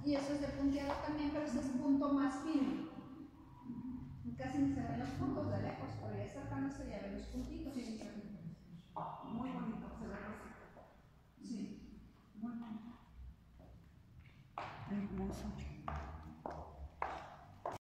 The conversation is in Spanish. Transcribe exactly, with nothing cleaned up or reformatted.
Y eso es de punteado también, pero este es punto más fino. Casi ni se ven los puntos de lejos, pero ya cercano se ya ven los puntitos.